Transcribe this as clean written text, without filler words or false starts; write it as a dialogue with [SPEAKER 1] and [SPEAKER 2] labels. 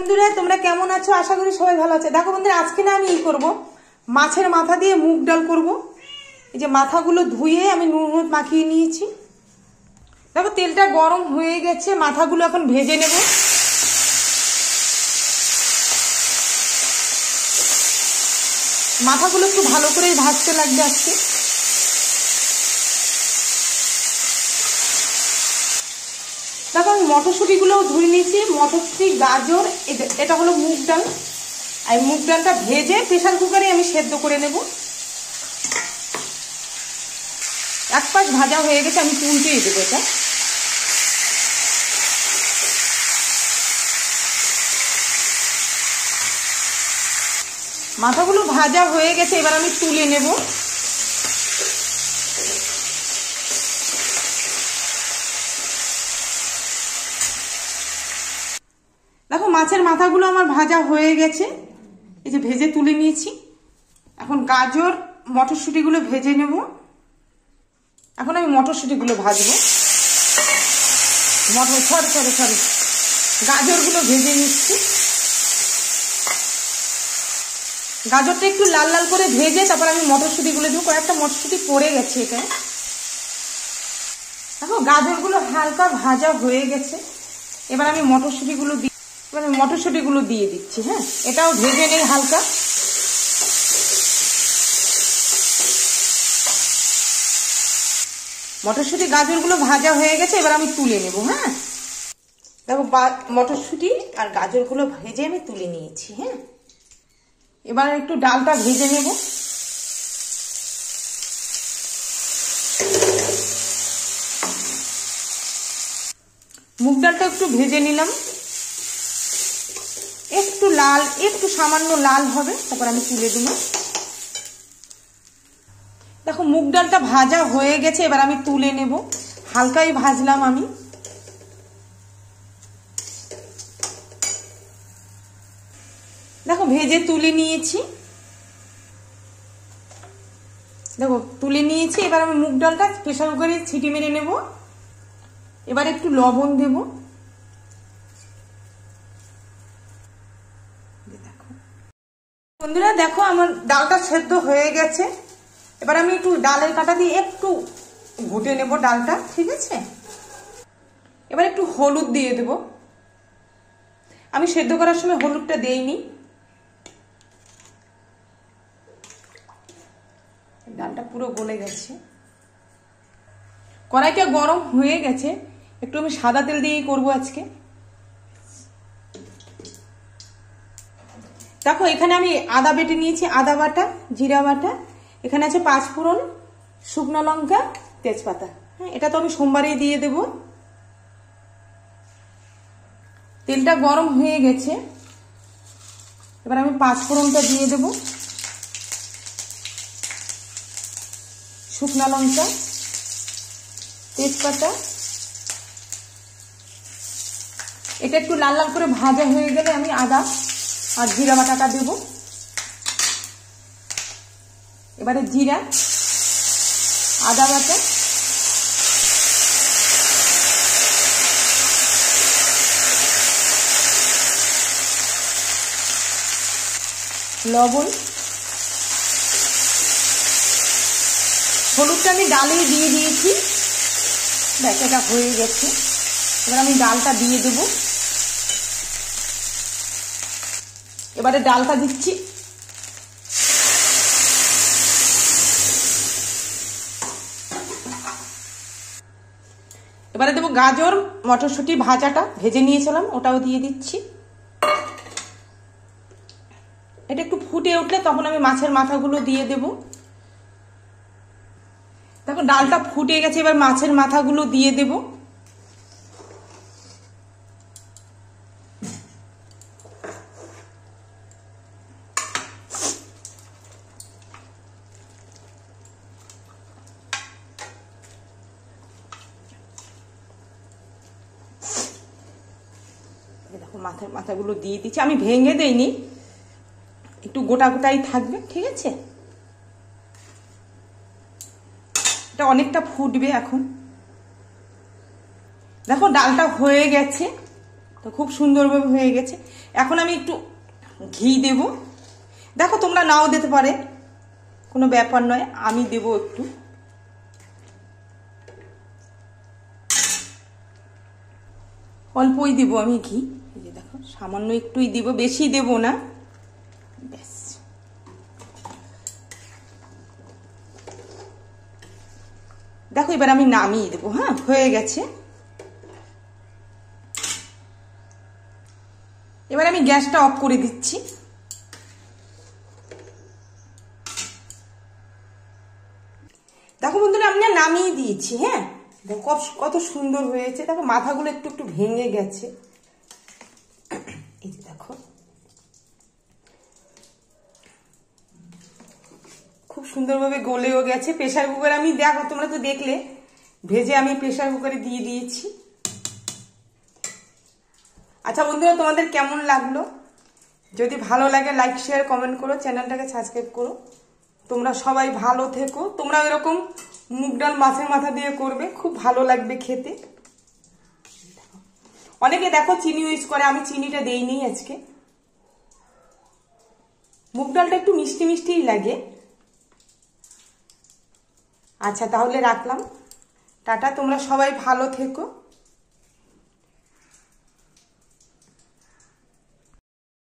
[SPEAKER 1] বন্ধুরা তোমরা কেমন আছো? আশা করি সবাই ভালো আছে। দেখো বন্ধুরা আজকে না আমি করব মাছের মাথা দিয়ে মুগ ডাল করব। এই যে মাথাগুলো ধুয়ে আমি নুন হলুদ মাখিয়ে নিয়েছি। দেখো তেলটা গরম হয়ে গেছে, মাথাগুলো এখন ভেজে নেব। মাথাগুলো একটু ভালো করে ভাজতে লাগবে আজকে। দেখো আমি মটরশুঁটিগুলোও ধুয়ে নিয়েছি। মটরশুঁটি, গাজর, এটা হলো মুগ ডাল। আর মুগ ডালটা ভেজে প্রেসার কুকারে আমি সেদ্ধ করে নেব। এক পাশ ভাজা হয়ে গেছে, আমি উল্টিয়ে দেবো এটা। মাথাগুলো ভাজা হয়ে গেছে, এবার আমি তুলে নেব। দেখো মাছের মাথাগুলো আমার ভাজা হয়ে গেছে, এই যে ভেজে তুলে নিয়েছি। এখন গাজর, মটরশুঁটিগুলো ভেজে নেব। এখন আমি মটরশুঁটিগুলো ভাজবো। গাজরগুলো ভেজে নিচ্ছি। গাজরটা একটু লাল লাল করে ভেজে তারপর আমি মটরশুঁটিগুলো দেবো। কয়েকটা মটরশুঁটি পড়ে গেছে এখানে। দেখো গাজরগুলো হালকা ভাজা হয়ে গেছে, এবার আমি মটরশুঁটিগুলো দিয়ে দিচ্ছি। হ্যাঁ, এটাও ভেজে নেই হালকা। মটরশুঁটি গাজরগুলো ভাজা হয়ে গেছে, এবার আমি তুলে নেব। হ্যাঁ, দেখো মটরশুঁটি আর গাজরগুলো ভেজে আমি তুলে নিয়েছি। হ্যাঁ, এবার একটু ডালটা ভেজে নেব। মুগ ডালটা একটু ভেজে নিলাম, একটু লাল, একটু সামান্য লাল হবে, তারপর আমি তুলে দেব। দেখো মুগ ডালটা ভাজা হয়ে গেছে, এবার আমি তুলে নেব। হালকাই ভাজলাম আমি। দেখো ভেজে তুলে নিয়েছি। এবার আমি মুগ ডালটা প্রেসার কুকারে সিটি মেরে নেব। এবার একটু লবণ দেব। বন্ধুরা দেখো আমার ডালটা সেদ্ধ হয়ে গেছে। এবার আমি একটু ডালের কাঁটা দিয়ে একটু ঘুটে নেব ডালটা, ঠিক আছে? এবার একটু হলুদ দিয়ে দেব। আমি সেদ্ধ করার সময় হলুদটা দেইনি। ডালটা পুরো গলে গেছে। কড়াইটা গরম হয়ে গেছে, একটু আমি সাদা তেল দিয়েই করবো আজকে। দেখো এখানে আমি আদা বেটে নিয়েছি, আদা বাটা, জিরা বাটা, এখানে আছে 5 ফোড়ন, শুকনো লঙ্কা, তেজপাতা। হ্যাঁ, এটা তো আমি সোমবারেই দিয়ে দেব। তেলটা গরম হয়ে গেছে, এবার আমি 5 ফোড়নটা দিয়ে দেব। শুকনো লঙ্কা, তেজপাতা, এটা একটু লাল লাল করে ভাজা হয়ে গেলে আমি আদা আর জিরা বাটাটা দেব। এবারে জিরা, আদা বাটা, লবণ, হলুদটা আমি ডালেই দিয়ে দিয়েছি। দেখ এটা হয়ে গেছে, এবার আমি ডালটা দিয়ে দেব। এবারে ডালটা দিচ্ছি। এবারে দেবো গাজর, মটরশুঁটি ভাজাটা ভেজে নিয়েছিলাম, ওটাও দিয়ে দিচ্ছি। এটা একটু ফুটে উঠলে তখন আমি মাছের মাথাগুলো দিয়ে দেব। দেখো ডালটা ফুটে গেছে, এবার মাছের মাথাগুলো দিয়ে দেব। দেখো মাথাগুলো দিয়ে দিচ্ছি, আমি ভেঙে দেইনি, একটু গোটা গোটাই থাকবে, ঠিক আছে? এটা অনেকটা ফুটবে এখন। দেখো ডালটা হয়ে গেছে, তো খুব সুন্দরভাবে হয়ে গেছে। এখন আমি একটু ঘি দেব, দেখো তোমরা নাও দিতে পারে, কোনো ব্যাপার নয়, আমি দেব একটু। অল্পই দেব আমি ঘি, এই যে দেখো সামান্য একটুই দেব, বেশি দেব না, ব্যাস। দেখো এবার আমি নামিয়ে দেবো। হ্যাঁ, হয়ে গেছে। এবার আমি গ্যাসটা অফ করে দিচ্ছি। দেখো বন্ধুরা, আমি না নামিয়ে দিয়েছি। হ্যাঁ, দেখো কত সুন্দর হয়েছে। দেখো মাথাগুলো একটু একটু ভেঙে গেছে, এই যে দেখো খুব সুন্দরভাবে গলেও গেছে। প্রেসার কুকারে আমি, দেখো তোমরা তো দেখলে, ভেজে আমি প্রেসার কুকারে দিয়ে দিয়েছি। আচ্ছা বন্ধুরা, তোমাদের কেমন লাগলো? যদি ভালো লাগে লাইক শেয়ার কমেন্ট করো, চ্যানেলটাকে সাবস্ক্রাইব করো। তোমরা সবাই ভালো থেকো। তোমরা এরকম মুগ ডাল মাছের মাথা দিয়ে করবে, খুব ভালো লাগবে খেতে। অনেকে দেখো চিনি ইউজ করে, আমি চিনিটা দেইনি আজকে। মুগ ডালটা একটু মিষ্টি মিষ্টিই লাগে। আচ্ছা তাহলে রাখলাম, টাটা। তোমরা সবাই ভালো থেকো।